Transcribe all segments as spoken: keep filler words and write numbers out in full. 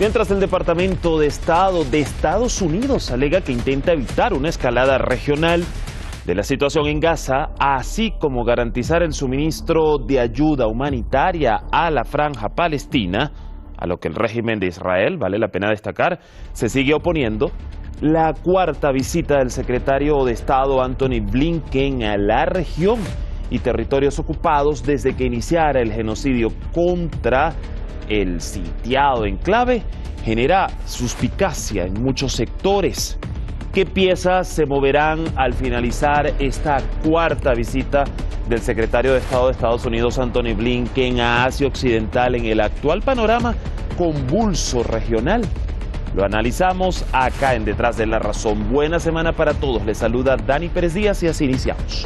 Mientras el Departamento de Estado de Estados Unidos alega que intenta evitar una escalada regional de la situación en Gaza, así como garantizar el suministro de ayuda humanitaria a la franja palestina, a lo que el régimen de Israel, vale la pena destacar, se sigue oponiendo. La cuarta visita del secretario de Estado Antony Blinken a la región y territorios ocupados desde que iniciara el genocidio contra el sitiado enclave genera suspicacia en muchos sectores. ¿Qué piezas se moverán al finalizar esta cuarta visita del secretario de Estado de Estados Unidos, Antony Blinken, a Asia Occidental en el actual panorama convulso regional? Lo analizamos acá en Detrás de la Razón. Buena semana para todos. Les saluda Dani Pérez Díaz y así iniciamos.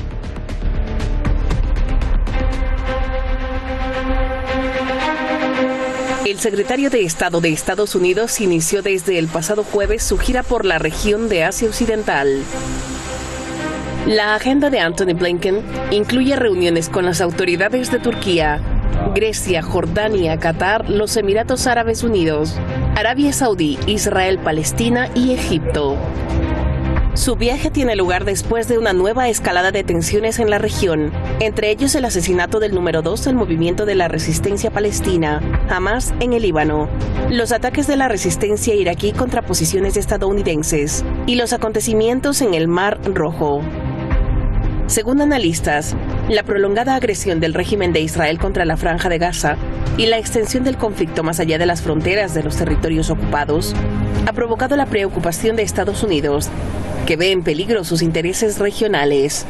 El secretario de Estado de Estados Unidos inició desde el pasado jueves su gira por la región de Asia Occidental. La agenda de Antony Blinken incluye reuniones con las autoridades de Turquía, Grecia, Jordania, Qatar, los Emiratos Árabes Unidos, Arabia Saudí, Israel, Palestina y Egipto. Su viaje tiene lugar después de una nueva escalada de tensiones en la región, entre ellos el asesinato del número dos del movimiento de la resistencia palestina, Hamas, en el Líbano, los ataques de la resistencia iraquí contra posiciones estadounidenses y los acontecimientos en el Mar Rojo. Según analistas, la prolongada agresión del régimen de Israel contra la Franja de Gaza y la extensión del conflicto más allá de las fronteras de los territorios ocupados ha provocado la preocupación de Estados Unidos, que ve en peligro sus intereses regionales.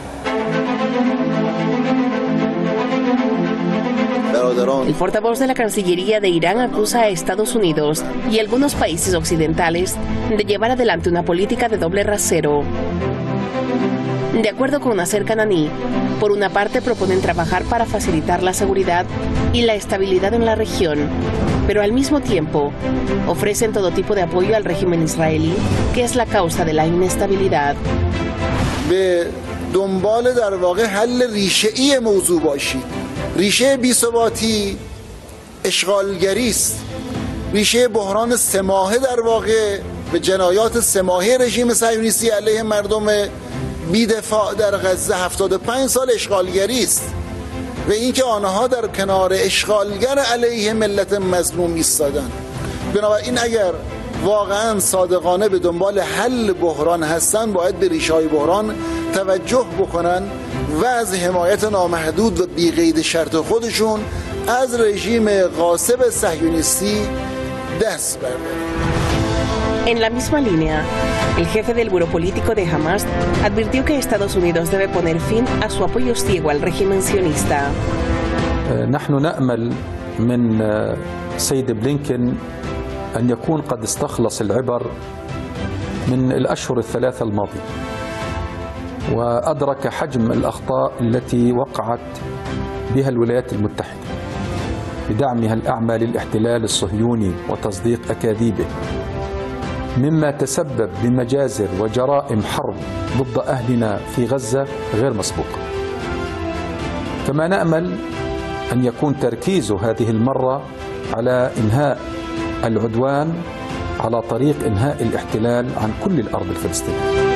El portavoz de la Cancillería de Irán acusa a Estados Unidos y algunos países occidentales de llevar adelante una política de doble rasero. De acuerdo con Nasser Kanani, por una parte proponen trabajar para facilitar la seguridad y la estabilidad en la región, pero al mismo tiempo ofrecen todo tipo de apoyo al régimen israelí, que es la causa de la inestabilidad. به دنبال در واقع حل ریشه‌ای موضوع باشید. ریشه بی‌ثباتی اشغالگری است. ریشه بحران سماحه در واقع به جنایات سماحه رژیم صهیونیستی علیه مردم بی‌دفاع در غزه هفتاد و پنج سال اشغالگری است و اینکه آنها در کنار اشغالگر علیه ملت مظلوم ایستادند. بنابراین اگر واقعا صادقانه به دنبال حل بحران هستند باید به ریشه‌های بحران توجه بکنن و از حمایت نامحدود و بی‌قید شرط خودشون از رژیم غاصب صهیونیستی دست بردارن. En la misma línea, el jefe del Buró Político de Hamas advirtió que Estados Unidos debe poner fin a su apoyo ciego al régimen sionista. نحن نأمل من سيد بلينكن أن يكون قد استخلص العبر من الأشهر الثلاثة الماضية وأدرك حجم الأخطاء التي وقعت بها الولايات المتحدة بدعمها الأعمى للاحتلال الصهيوني وتصديق أكاذيبه، مما تسبب بمجازر وجرائم حرب ضد أهلنا في غزة غير مسبوقة. كما نأمل أن يكون تركيز هذه المرة على إنهاء العدوان على طريق إنهاء الاحتلال عن كل الأرض الفلسطينية.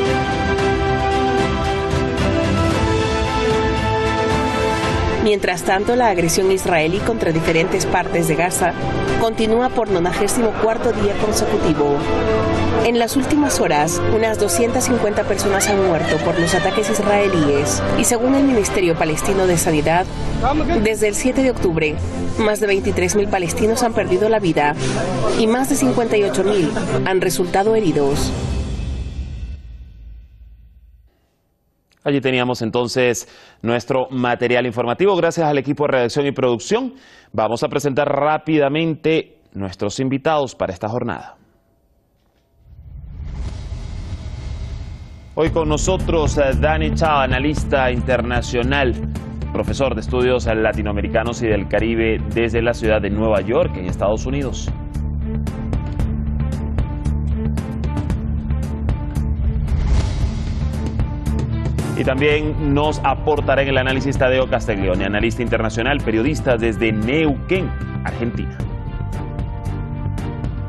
Mientras tanto, la agresión israelí contra diferentes partes de Gaza continúa por nonagésimo cuarto día consecutivo. En las últimas horas, unas doscientas cincuenta personas han muerto por los ataques israelíes y según el Ministerio Palestino de Sanidad, desde el siete de octubre, más de veintitrés mil palestinos han perdido la vida y más de cincuenta y ocho mil han resultado heridos. Allí teníamos entonces nuestro material informativo. Gracias al equipo de redacción y producción. Vamos a presentar rápidamente nuestros invitados para esta jornada. Hoy con nosotros Dani Chao, analista internacional, profesor de estudios latinoamericanos y del Caribe desde la ciudad de Nueva York, en Estados Unidos. Y también nos aportará en el análisis Tadeo Castiglione, analista internacional, periodista desde Neuquén, Argentina.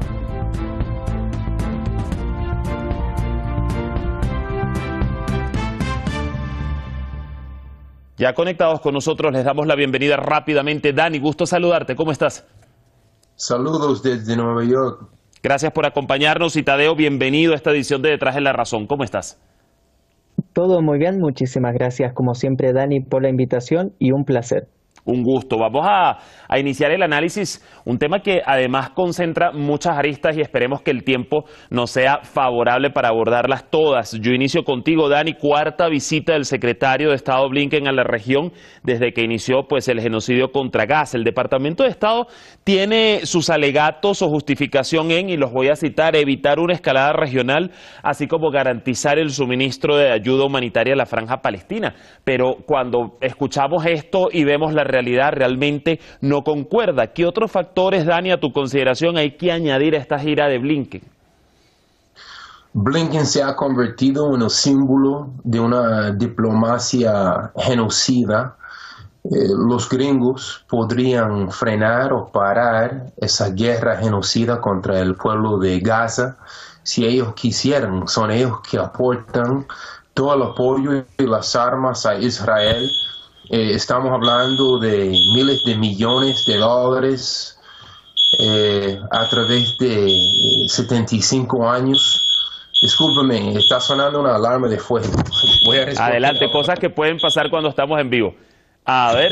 Ya conectados con nosotros, les damos la bienvenida rápidamente. Dani, gusto saludarte. ¿Cómo estás? Saludos desde Nueva York. Gracias por acompañarnos y Tadeo, bienvenido a esta edición de Detrás de la Razón. ¿Cómo estás? Todo muy bien, muchísimas gracias como siempre Dani por la invitación y un placer. Un gusto. Vamos a, a iniciar el análisis, un tema que además concentra muchas aristas y esperemos que el tiempo nos sea favorable para abordarlas todas. Yo inicio contigo, Dani, cuarta visita del secretario de Estado Blinken a la región desde que inició pues el genocidio contra Gaza. El Departamento de Estado tiene sus alegatos o justificación en, y los voy a citar, evitar una escalada regional, así como garantizar el suministro de ayuda humanitaria a la Franja Palestina. Pero cuando escuchamos esto y vemos la realidad, realmente no concuerda. ¿Qué otros factores, Dani, a tu consideración hay que añadir a esta gira de Blinken? Blinken se ha convertido en el símbolo de una diplomacia genocida. Eh, los gringos podrían frenar o parar esa guerra genocida contra el pueblo de Gaza si ellos quisieran. Son ellos que aportan todo el apoyo y las armas a Israel. Eh, estamos hablando de miles de millones de dólares eh, a través de setenta y cinco años. Discúlpeme, está sonando una alarma de fuego. Voy a Adelante, ahora. Cosas que pueden pasar cuando estamos en vivo. A ver.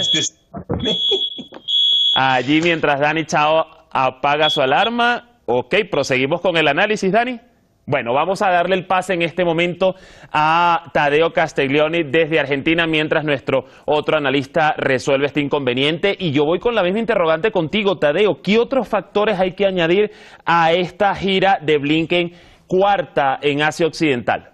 Allí mientras Dani Chao apaga su alarma. Ok, proseguimos con el análisis, Dani. Bueno, vamos a darle el pase en este momento a Tadeo Castiglioni desde Argentina, mientras nuestro otro analista resuelve este inconveniente. Y yo voy con la misma interrogante contigo, Tadeo. ¿Qué otros factores hay que añadir a esta gira de Blinken cuarta en Asia Occidental?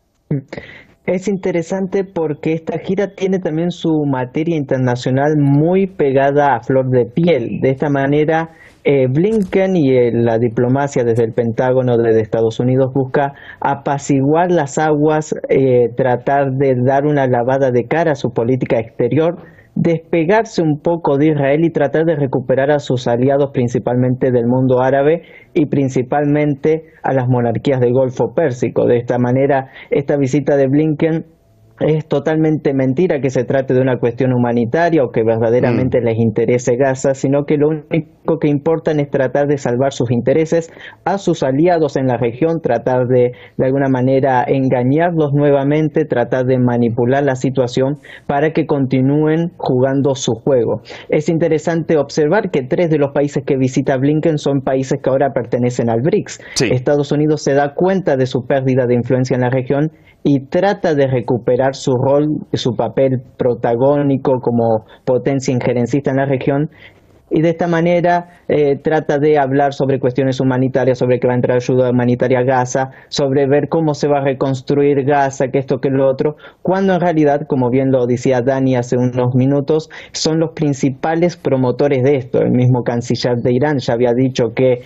Es interesante porque esta gira tiene también su materia internacional muy pegada a flor de piel. De esta manera, eh, Blinken y eh, la diplomacia desde el Pentágono de Estados Unidos busca apaciguar las aguas, eh, tratar de dar una lavada de cara a su política exterior, despegarse un poco de Israel y tratar de recuperar a sus aliados, principalmente del mundo árabe y principalmente a las monarquías del Golfo Pérsico. De esta manera, esta visita de Blinken es totalmente mentira que se trate de una cuestión humanitaria o que verdaderamente mm. les interese Gaza, sino que lo único que importa es tratar de salvar sus intereses a sus aliados en la región, tratar de de alguna manera engañarlos nuevamente, tratar de manipular la situación para que continúen jugando su juego. Es interesante observar que tres de los países que visita Blinken son países que ahora pertenecen al BRICS. Sí. Estados Unidos se da cuenta de su pérdida de influencia en la región y trata de recuperar su rol, su papel protagónico como potencia injerencista en la región, y de esta manera eh, trata de hablar sobre cuestiones humanitarias, sobre que va a entrar ayuda humanitaria a Gaza, sobre ver cómo se va a reconstruir Gaza, que esto, que lo otro, cuando en realidad, como bien lo decía Dani hace unos minutos, son los principales promotores de esto. El mismo canciller de Irán ya había dicho que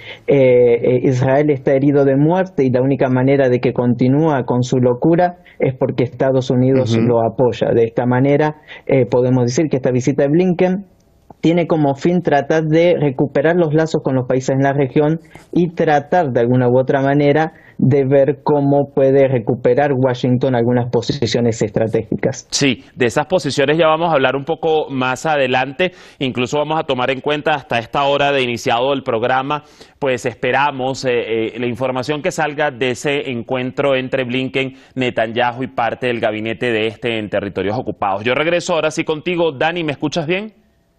eh, Israel está herido de muerte y la única manera de que continúa con su locura es porque Estados Unidos uh-huh. lo apoya. De esta manera eh, podemos decir que esta visita de Blinken tiene como fin tratar de recuperar los lazos con los países en la región y tratar de alguna u otra manera de ver cómo puede recuperar Washington algunas posiciones estratégicas. Sí, de esas posiciones ya vamos a hablar un poco más adelante, incluso vamos a tomar en cuenta hasta esta hora de iniciado el programa, pues esperamos eh, eh, la información que salga de ese encuentro entre Blinken, Netanyahu y parte del gabinete de este en territorios ocupados. Yo regreso ahora sí contigo, Dani, ¿me escuchas bien?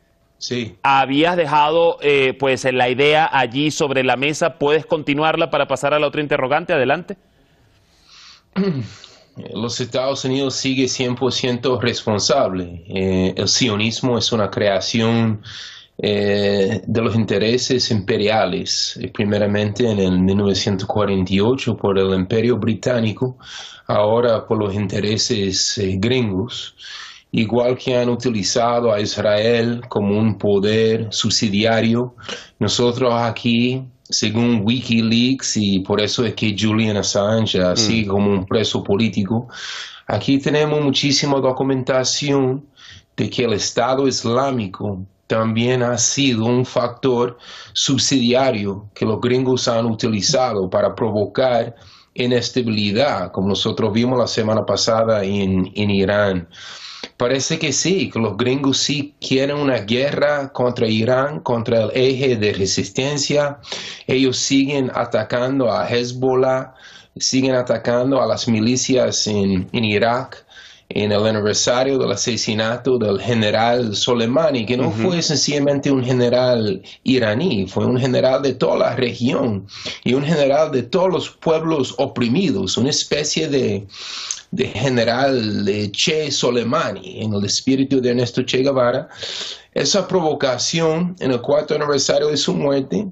Sí. Habías dejado eh, pues la idea allí sobre la mesa. ¿Puedes continuarla para pasar a la otra interrogante? Adelante. Los Estados Unidos sigue cien por ciento responsable. Eh, el sionismo es una creación eh, de los intereses imperiales, eh, primeramente en el mil novecientos cuarenta y ocho por el Imperio Británico, ahora por los intereses eh, gringos. Igual que han utilizado a Israel como un poder subsidiario, nosotros aquí, según Wikileaks, y por eso es que Julian Assange mm. sigue como un preso político, aquí tenemos muchísima documentación de que el Estado Islámico también ha sido un factor subsidiario que los gringos han utilizado para provocar inestabilidad, como nosotros vimos la semana pasada en, en Irán. Parece que sí, que los gringos sí quieren una guerra contra Irán, contra el eje de resistencia. Ellos siguen atacando a Hezbollah, siguen atacando a las milicias en, en Irak. En el aniversario del asesinato del general Soleimani, que no uh-huh. fue sencillamente un general iraní, fue un general de toda la región y un general de todos los pueblos oprimidos, una especie de, de general de Che Soleimani, en el espíritu de Ernesto Che Guevara. Esa provocación en el cuarto aniversario de su muerte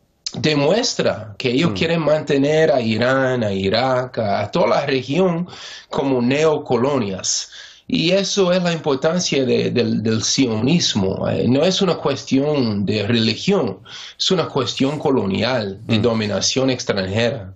demuestra que ellos mm. quieren mantener a Irán, a Irak, a toda la región como neocolonias. Y eso es la importancia de, de, del sionismo. Eh, no es una cuestión de religión, es una cuestión colonial, de mm. dominación extranjera.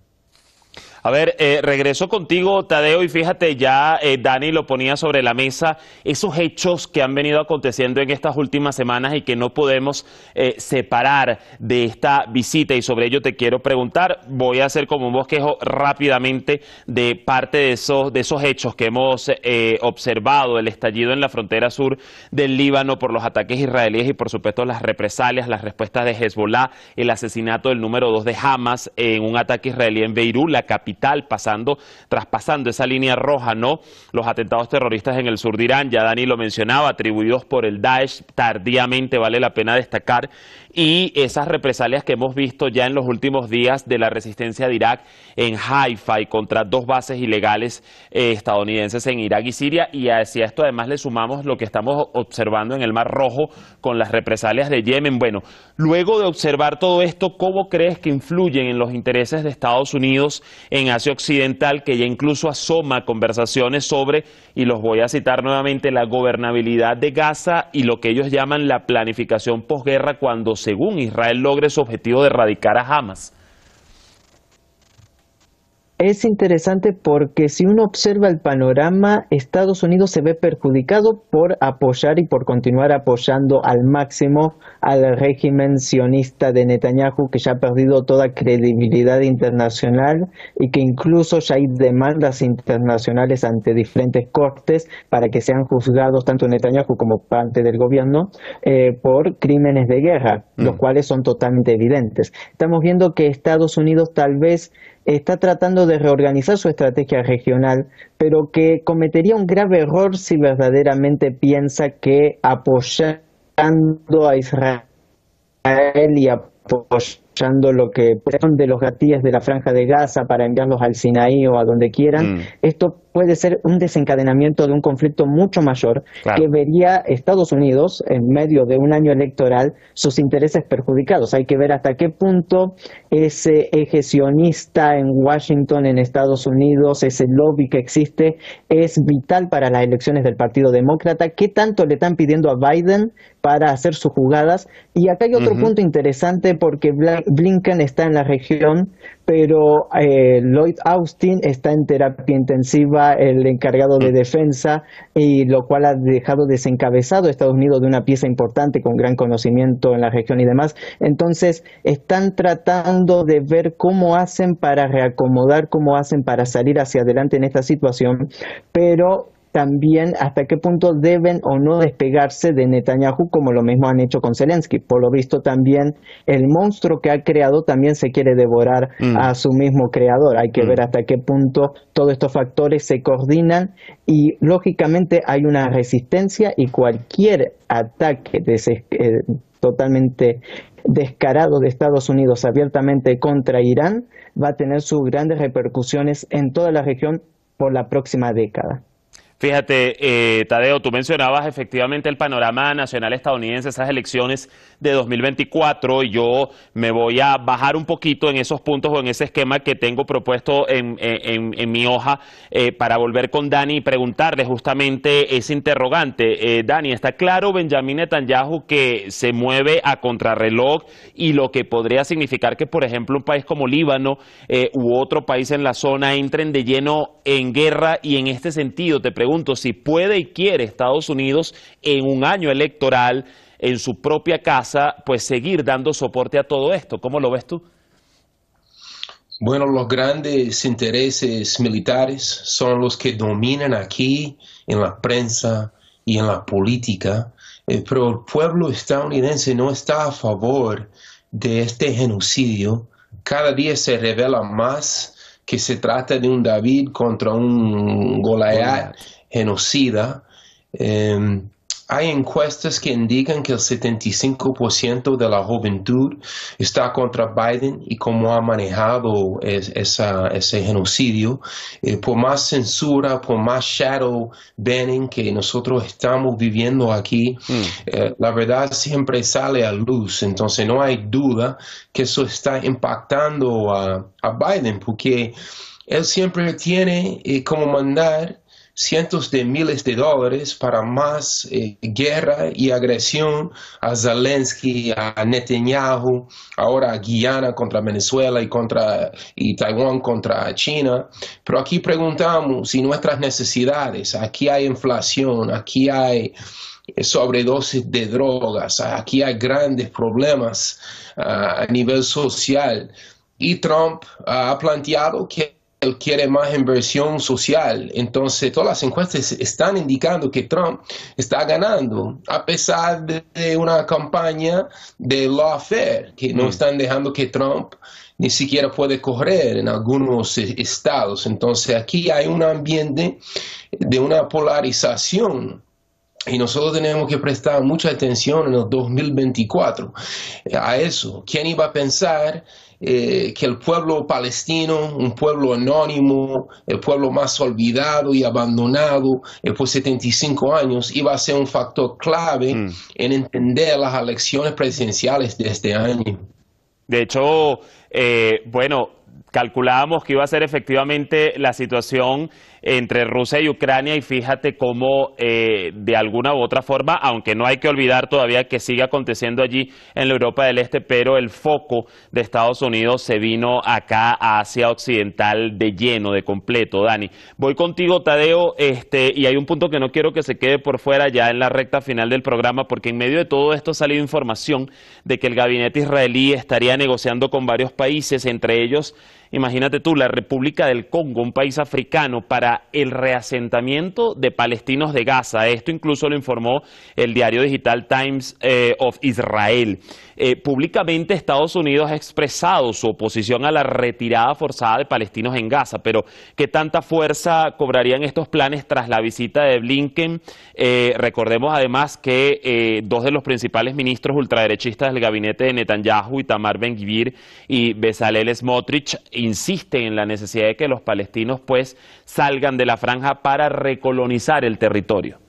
A ver, eh, regreso contigo, Tadeo, y fíjate, ya eh, Dani lo ponía sobre la mesa, esos hechos que han venido aconteciendo en estas últimas semanas y que no podemos eh, separar de esta visita, y sobre ello te quiero preguntar. Voy a hacer como un bosquejo rápidamente de parte de esos, de esos hechos que hemos eh, observado, el estallido en la frontera sur del Líbano por los ataques israelíes y por supuesto las represalias, las respuestas de Hezbollah, el asesinato del número dos de Hamas en un ataque israelí en Beirut, la capital, pasando, traspasando esa línea roja, ¿no? Los atentados terroristas en el sur de Irán, ya Dani lo mencionaba, atribuidos por el Daesh tardíamente, vale la pena destacar, y esas represalias que hemos visto ya en los últimos días de la resistencia de Irak en Haifa y contra dos bases ilegales eh, estadounidenses en Irak y Siria, y hacia esto además le sumamos lo que estamos observando en el Mar Rojo con las represalias de Yemen. Bueno, luego de observar todo esto, ¿cómo crees que influyen en los intereses de Estados Unidos en Asia Occidental, que ya incluso asoma conversaciones sobre, y los voy a citar nuevamente, la gobernabilidad de Gaza y lo que ellos llaman la planificación posguerra cuando, según Israel, logre su objetivo de erradicar a Hamas? Es interesante porque si uno observa el panorama, Estados Unidos se ve perjudicado por apoyar y por continuar apoyando al máximo al régimen sionista de Netanyahu, que ya ha perdido toda credibilidad internacional y que incluso ya hay demandas internacionales ante diferentes cortes para que sean juzgados tanto Netanyahu como parte del gobierno eh, por crímenes de guerra, mm. los cuales son totalmente evidentes. Estamos viendo que Estados Unidos tal vez está tratando de reorganizar su estrategia regional, pero que cometería un grave error si verdaderamente piensa que apoyando a Israel y apoyando lo que son de los gatillos de la Franja de Gaza para enviarlos al Sinaí o a donde quieran, mm. esto puede ser un desencadenamiento de un conflicto mucho mayor, claro, que vería Estados Unidos en medio de un año electoral sus intereses perjudicados. Hay que ver hasta qué punto ese eje sionista en Washington, en Estados Unidos, ese lobby que existe, es vital para las elecciones del Partido Demócrata. ¿Qué tanto le están pidiendo a Biden para hacer sus jugadas? Y acá hay otro uh-huh. punto interesante, porque Blinken está en la región, pero eh, Lloyd Austin está en terapia intensiva, el encargado de defensa, y lo cual ha dejado desencabezado a Estados Unidos de una pieza importante con gran conocimiento en la región y demás. Entonces están tratando de ver cómo hacen para reacomodar, cómo hacen para salir hacia adelante en esta situación, pero también hasta qué punto deben o no despegarse de Netanyahu, como lo mismo han hecho con Zelensky. Por lo visto también el monstruo que ha creado también se quiere devorar mm. a su mismo creador. Hay que mm. ver hasta qué punto todos estos factores se coordinan, y lógicamente hay una resistencia, y cualquier ataque des- eh, totalmente descarado de Estados Unidos abiertamente contra Irán va a tener sus grandes repercusiones en toda la región por la próxima década. Fíjate, eh, Tadeo, tú mencionabas efectivamente el panorama nacional estadounidense, esas elecciones de dos mil veinticuatro, y yo me voy a bajar un poquito en esos puntos o en ese esquema que tengo propuesto en, en, en mi hoja eh, para volver con Dani y preguntarle justamente ese interrogante. Eh, Dani, ¿está claro Benjamin Netanyahu que se mueve a contrarreloj, y lo que podría significar que, por ejemplo, un país como Líbano eh, u otro país en la zona entren de lleno en guerra? Y en este sentido te pregunto si puede y quiere Estados Unidos en un año electoral en su propia casa pues seguir dando soporte a todo esto. ¿Cómo lo ves tú? Bueno, los grandes intereses militares son los que dominan aquí en la prensa, y en la política, eh, pero el pueblo estadounidense no está a favor de este genocidio. Cada día se revela más que se trata de un David contra un Goliat genocida. Eh, Hay encuestas que indican que el setenta y cinco por ciento de la juventud está contra Biden y cómo ha manejado es, esa, ese genocidio. Eh, por más censura, por más shadow banning que nosotros estamos viviendo aquí, mm. eh, la verdad siempre sale a luz. Entonces no hay duda que eso está impactando a, a Biden, porque él siempre tiene eh, como mandar cientos de miles de dólares para más eh, guerra y agresión a Zelensky, a Netanyahu, ahora a Guyana contra Venezuela y, contra, y Taiwán contra China. Pero aquí preguntamos si nuestras necesidades, aquí hay inflación, aquí hay sobredosis de drogas, aquí hay grandes problemas uh, a nivel social. Y Trump uh, ha planteado que él quiere más inversión social. Entonces todas las encuestas están indicando que Trump está ganando, a pesar de una campaña de lawfare, que no mm. están dejando que Trump ni siquiera puede correr en algunos estados. Entonces aquí hay un ambiente de una polarización. Y nosotros tenemos que prestar mucha atención en el dos mil veinticuatro a eso. ¿Quién iba a pensar eh, que el pueblo palestino, un pueblo anónimo, el pueblo más olvidado y abandonado eh, por setenta y cinco años, iba a ser un factor clave mm. en entender las elecciones presidenciales de este año? De hecho, eh, bueno, calculábamos que iba a ser efectivamente la situación entre Rusia y Ucrania, y fíjate cómo eh, de alguna u otra forma, aunque no hay que olvidar todavía que sigue aconteciendo allí en la Europa del Este, pero el foco de Estados Unidos se vino acá a Asia Occidental de lleno, de completo. Dani, voy contigo, Tadeo, este, y hay un punto que no quiero que se quede por fuera ya en la recta final del programa, porque en medio de todo esto ha salido información de que el gabinete israelí estaría negociando con varios países, entre ellos, imagínate tú, la República del Congo, un país africano, para el reasentamiento de palestinos de Gaza. Esto incluso lo informó el diario digital Times eh, of Israel. Eh, públicamente Estados Unidos ha expresado su oposición a la retirada forzada de palestinos en Gaza, pero ¿qué tanta fuerza cobrarían estos planes tras la visita de Blinken? Eh, recordemos además que eh, dos de los principales ministros ultraderechistas del gabinete de Netanyahu, Itamar Ben-Gvir y Bezalel Smotrich, insisten en la necesidad de que los palestinos pues salgan de la franja para recolonizar el territorio.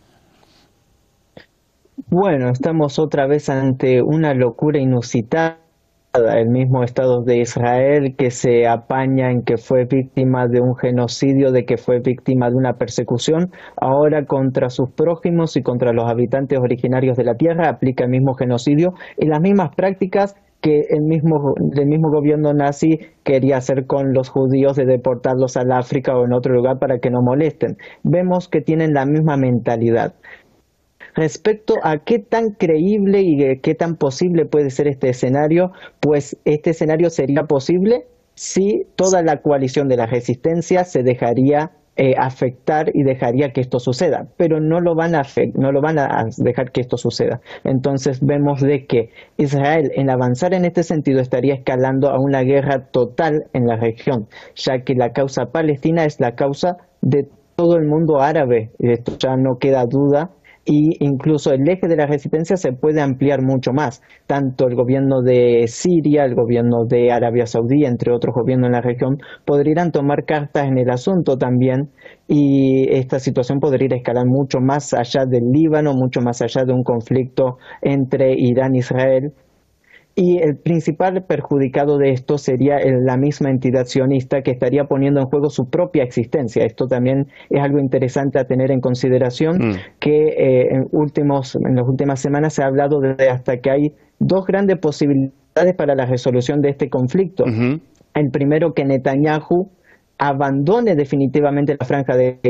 Bueno, estamos otra vez ante una locura inusitada. El mismo Estado de Israel que se apaña en que fue víctima de un genocidio, de que fue víctima de una persecución, ahora contra sus prójimos y contra los habitantes originarios de la tierra aplica el mismo genocidio y las mismas prácticas que el mismo, el mismo gobierno nazi quería hacer con los judíos, de deportarlos al África o en otro lugar para que no molesten. Vemos que tienen la misma mentalidad. Respecto a qué tan creíble y qué tan posible puede ser este escenario, pues este escenario sería posible si toda la coalición de la resistencia se dejaría eh, afectar y dejaría que esto suceda, pero no lo van a no lo van a dejar que esto suceda. Entonces vemos de que Israel, en avanzar en este sentido, estaría escalando a una guerra total en la región, ya que la causa palestina es la causa de todo el mundo árabe. Esto ya no queda duda. Y incluso el eje de la resistencia se puede ampliar mucho más. Tanto el gobierno de Siria, el gobierno de Arabia Saudí, entre otros gobiernos en la región, podrían tomar cartas en el asunto también, y esta situación podría escalar mucho más allá del Líbano, mucho más allá de un conflicto entre Irán e Israel. Y el principal perjudicado de esto sería la misma entidad sionista, que estaría poniendo en juego su propia existencia. Esto también es algo interesante a tener en consideración, mm. que eh, en, últimos, en las últimas semanas se ha hablado de hasta que hay dos grandes posibilidades para la resolución de este conflicto. Uh-huh. El primero, que Netanyahu abandone definitivamente la franja de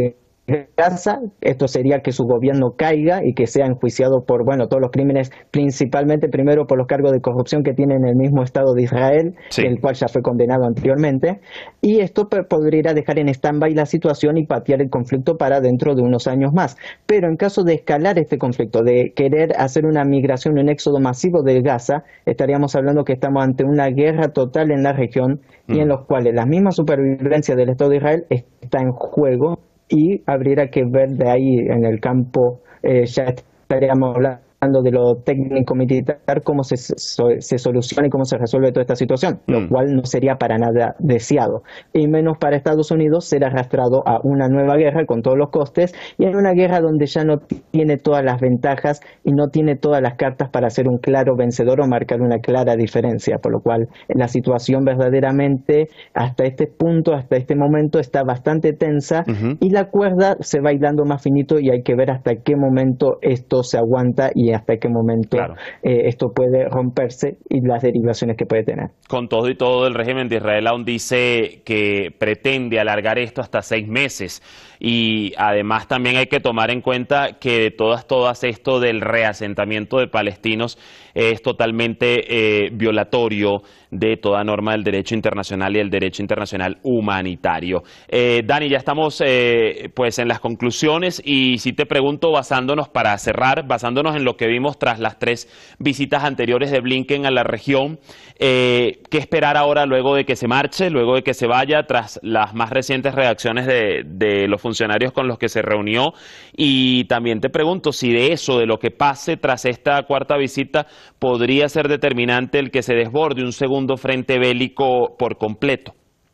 Gaza. Esto sería que su gobierno caiga y que sea enjuiciado por, bueno, todos los crímenes, principalmente primero por los cargos de corrupción que tiene en el mismo Estado de Israel, sí, el cual ya fue condenado anteriormente, y esto podría dejar en stand-by la situación y patear el conflicto para dentro de unos años más. Pero en caso de escalar este conflicto, de querer hacer una migración, un éxodo masivo de Gaza, estaríamos hablando que estamos ante una guerra total en la región mm. y en los cuales la misma supervivencia del Estado de Israel está en juego. Y habría que ver de ahí en el campo, eh, ya estaríamos hablando de lo técnico militar, cómo se, se soluciona y cómo se resuelve toda esta situación, mm. lo cual no sería para nada deseado, y menos para Estados Unidos ser arrastrado a una nueva guerra con todos los costes, y en una guerra donde ya no tiene todas las ventajas y no tiene todas las cartas para ser un claro vencedor o marcar una clara diferencia, por lo cual la situación verdaderamente hasta este punto, hasta este momento está bastante tensa, uh-huh. y la cuerda se va hilando más finito y hay que ver hasta qué momento esto se aguanta y hasta qué momento claro. eh, esto puede romperse y las derivaciones que puede tener. Con todo y todo, el régimen de Israel aún dice que pretende alargar esto hasta seis meses. Y además también hay que tomar en cuenta que de todas, todas esto del reasentamiento de palestinos es totalmente eh, violatorio de toda norma del derecho internacional y el derecho internacional humanitario. Eh, Dani, ya estamos eh, pues en las conclusiones y si te pregunto, basándonos para cerrar, basándonos en lo que vimos tras las tres visitas anteriores de Blinken a la región, eh, ¿qué esperar ahora luego de que se marche, luego de que se vaya, tras las más recientes reacciones de, de los funcionarios con los que se reunió? Y también te pregunto si de eso, de lo que pase tras esta cuarta visita, podría ser determinante el que se desborde un segundo frente bélico por completo.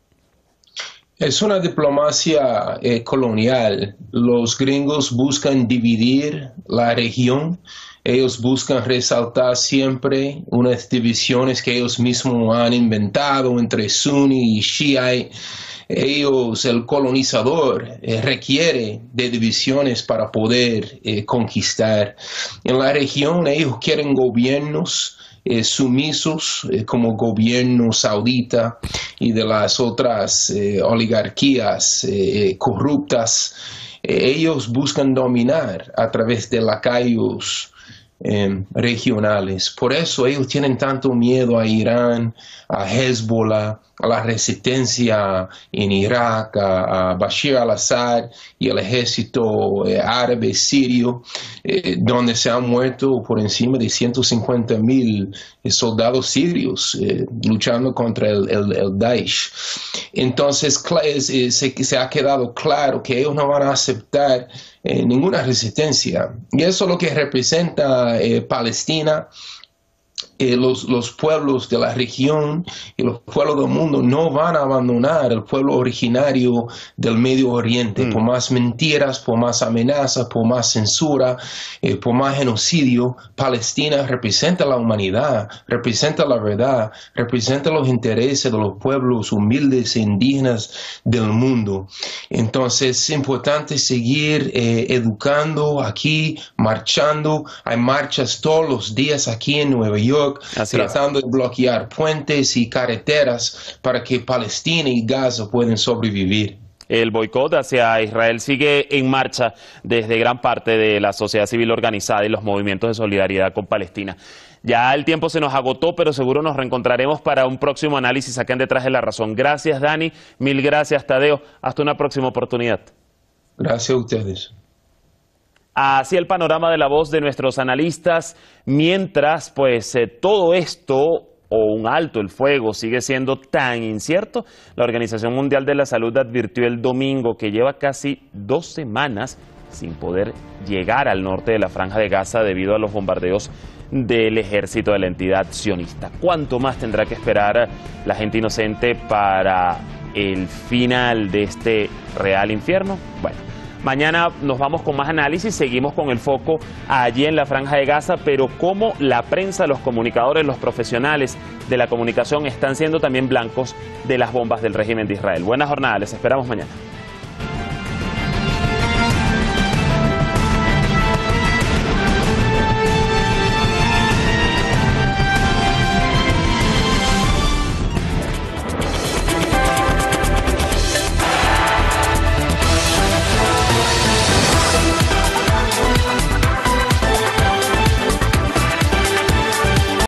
Es una diplomacia eh, colonial. Los gringos buscan dividir la región. Ellos buscan resaltar siempre unas divisiones que ellos mismos han inventado entre Sunni y Shiite. Ellos, el colonizador, eh, requiere de divisiones para poder eh, conquistar. En la región ellos quieren gobiernos eh, sumisos eh, como gobierno saudita y de las otras eh, oligarquías eh, corruptas. Eh, ellos buscan dominar a través de lacayos Eh, regionales. Por eso ellos tienen tanto miedo a Irán, a Hezbollah, a la resistencia en Irak, a, a Bashar al-Assad y el ejército eh, árabe sirio, eh, donde se han muerto por encima de ciento cincuenta mil eh, soldados sirios eh, luchando contra el, el, el Daesh. Entonces eh, se, se ha quedado claro que ellos no van a aceptar Eh, ninguna resistencia. Y eso es lo que representa eh, Palestina. Eh, los, los pueblos de la región y los pueblos del mundo no van a abandonar el pueblo originario del Medio Oriente, mm. por más mentiras, por más amenazas, por más censura, eh, por más genocidio. Palestina representa la humanidad, representa la verdad, representa los intereses de los pueblos humildes e indígenas del mundo. Entonces es importante seguir eh, educando aquí, marchando. Hay marchas todos los días aquí en Nueva York, Así tratando es. de bloquear puentes y carreteras para que Palestina y Gaza puedan sobrevivir. El boicot hacia Israel sigue en marcha desde gran parte de la sociedad civil organizada y los movimientos de solidaridad con Palestina. Ya el tiempo se nos agotó, pero seguro nos reencontraremos para un próximo análisis acá en Detrás de la Razón. Gracias, Dani. Mil gracias, Tadeo. Hasta una próxima oportunidad. Gracias a ustedes. Así el panorama de la voz de nuestros analistas, mientras pues eh, todo esto o un alto el fuego sigue siendo tan incierto, la Organización Mundial de la Salud advirtió el domingo que lleva casi dos semanas sin poder llegar al norte de la Franja de Gaza debido a los bombardeos del ejército de la entidad sionista. ¿Cuánto más tendrá que esperar la gente inocente para el final de este real infierno? Bueno, mañana nos vamos con más análisis, seguimos con el foco allí en la Franja de Gaza, pero cómo la prensa, los comunicadores, los profesionales de la comunicación están siendo también blancos de las bombas del régimen de Israel. Buena jornada, les esperamos mañana.